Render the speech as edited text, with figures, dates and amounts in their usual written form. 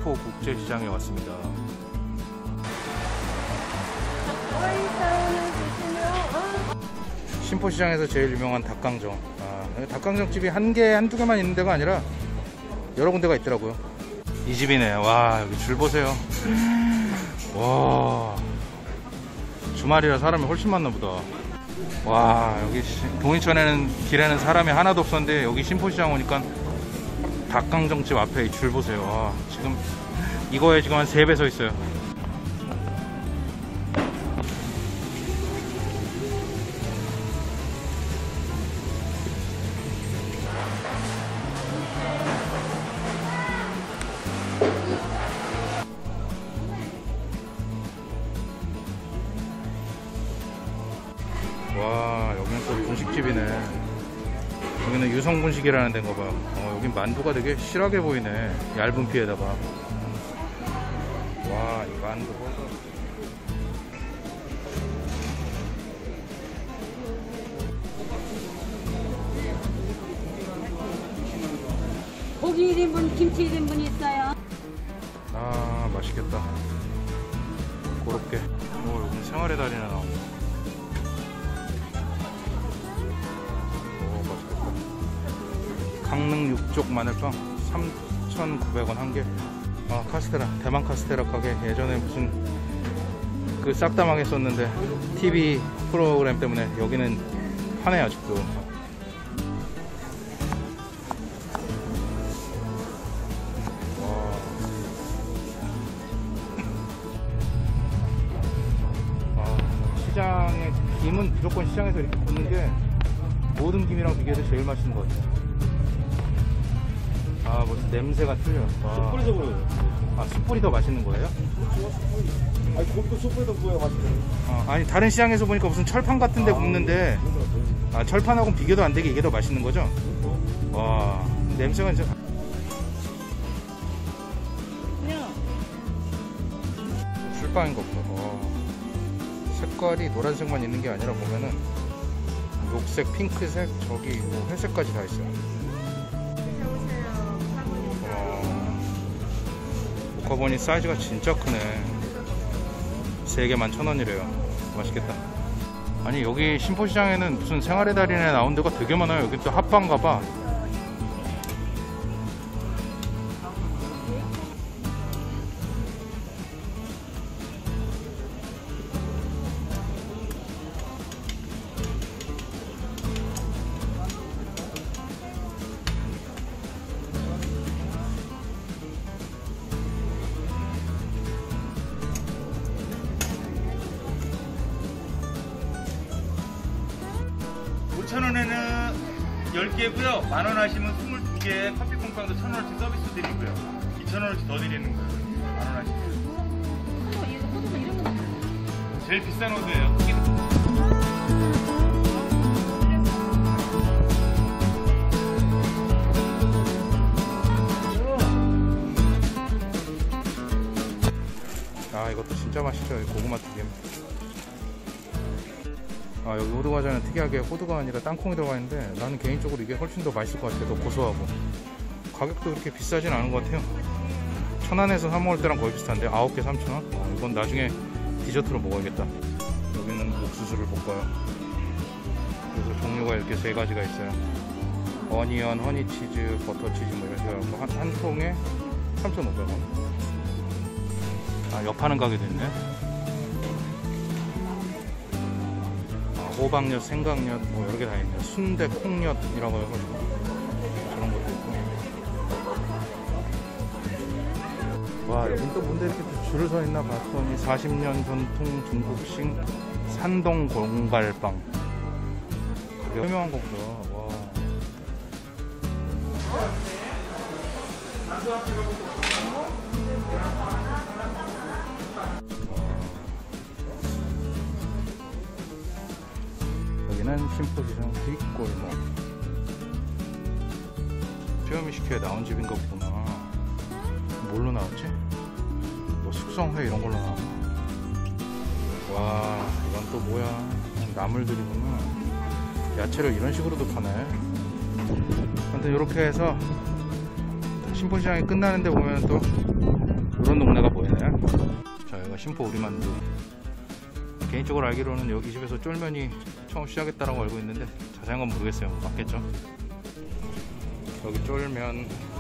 김포 국제시장에 왔습니다. 신포시장에서 제일 유명한 닭강정. 닭강정 집이 한두 개만 있는 데가 아니라 여러 군데가 있더라고요. 이 집이네. 와, 여기 줄 보세요. 와, 주말이라 사람이 훨씬 많나 보다. 와, 여기 동인천에는 길에는 사람이 하나도 없었는데 여기 신포시장 오니까 닭강정집 앞에 이 줄 보세요. 와, 지금 이거에 지금 한 3배 서 있어요. 와, 여기는 또 분식집이네. 여기는 유성분식이라는 데인가 봐. 여긴 만두가 되게 실하게 보이네. 얇은 피에다가. 와, 이 만두 보소. 고기 1인분, 김치 1인분 있어요. 아, 맛있겠다. 고롭게. 여긴 생활의 달인에 나온다. 강릉 육족 마늘빵 3,900원 한 개. 아, 카스테라, 대만 카스테라 가게. 예전에 무슨 그 싹 다 망했었는데 TV 프로그램 때문에 여기는 파네 아직도. 시장에 김은 무조건 시장에서 이렇게 굽는 게 모든 김이랑 비교해서 제일 맛있는 것 같아요. 아, 벌써 냄새가 틀려. 숯불에서 그래요. 아, 숯불이 더 맛있는 거예요? 아니, 고기도 숯불에서 구워야 맛있어요. 아니, 다른 시장에서 보니까 무슨 철판 같은 데 굽는데, 철판하고는 비교도 안 되게 이게 더 맛있는 거죠? 와, 냄새가 진짜. 술빵인가 보다. 색깔이 노란색만 있는 게 아니라 보면은 녹색, 핑크색, 저기 뭐 회색까지 다 있어요. 모카보니 사이즈가 진짜 크네. 3개만 1,000원이래요. 맛있겠다. 아니, 여기 신포시장에는 무슨 생활의 달인에 나온 데가 되게 많아요. 여기 또 핫바인가봐. (5,000원에는) 10개고요. 만원 하시면 22개 커피 콩빵도 1,000원어치 서비스 드리고요. 2,000원어치 더 드리는 거예요. 만원 하시면. 제일 비싼 호두예요. 아, 이것도 진짜 맛있죠. 고구마 튀김. 아, 여기 호두과자는 특이하게 호두가 아니라 땅콩이 들어가 있는데 나는 개인적으로 이게 훨씬 더 맛있을 것 같아요. 더 고소하고. 가격도 그렇게 비싸진 않은 것 같아요. 천안에서 사 먹을 때랑 거의 비슷한데 9개 3,000원? 이건 나중에 디저트로 먹어야겠다. 여기는 옥수수를 볶아요. 그래서 종류가 이렇게 3가지가 있어요. 어니언, 허니치즈, 버터치즈 뭐 이런 식으로 해서 한 통에 3,500원. 아, 엿파는 가게도 있네. 호박엿, 생강엿 뭐 여러 개 다 있네요. 순대, 콩엿이라고 해가지고 저런 것도 있고. 와, 여긴 또 뭔데 이렇게 줄을 서 있나 봤더니 40년 전통 중국식 산동 공갈빵. 유명한 거보다. 와. 여기는 신포시장 뒷골목. 피어미식회에 나온 집인가 보구나. 뭘로 나왔지? 뭐 숙성회 이런 걸로 나왔나? 와, 이건 또 뭐야? 나물들이구나. 야채를 이런 식으로도 파네. 아무튼 이렇게 해서 신포시장이 끝나는데 보면 또 그런 동네가 보이네. 자, 여기가 심포 우리만두. 개인적으로 알기로는 여기 집에서 쫄면이 처음 시작했다라고 알고 있는데 자세한 건 모르겠어요. 맞겠죠? 여기 쫄면